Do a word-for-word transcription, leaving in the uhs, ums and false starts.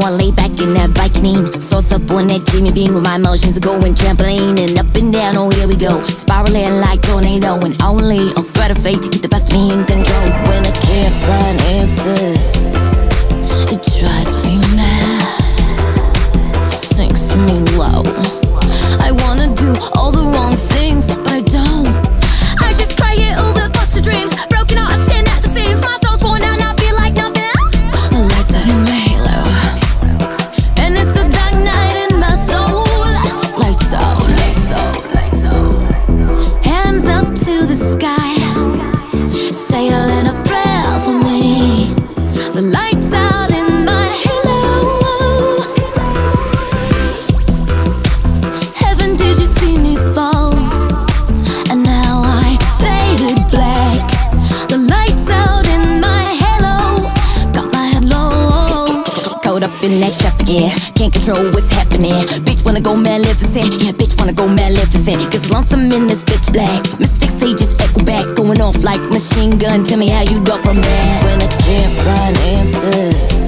I lay back in that Vicodin. Sauce up on that Jimmy Bean with my emotions going trampoline. And up and down, oh here we go, spiraling like tornado. And only a threat of fate to keep the best of me in control. When I can't find answers, it drives me mad, sinks me low. I wanna do all the wrong things, but I don't. I just cry it over ghosts of dreams, broken hearts, staring at the seams. My soul's worn out and I feel like nothing. The lights out in my halo, and it's a dark night in my soul. Lights out, lights out, lights out. Hands up to the sky, sailing a prayer for me. The lights out in my halo. Heaven, did you see me fall? And now I faded black. The lights out in my halo, got my head low. Caught up in that trap again, can't control what's happening. Bitch wanna go maleficent, yeah bitch wanna go maleficent. Cause lonesome in this bitch black, mistakes they just echo back, going off like machine gun. Tell me how you dog from that. When I can't find answers,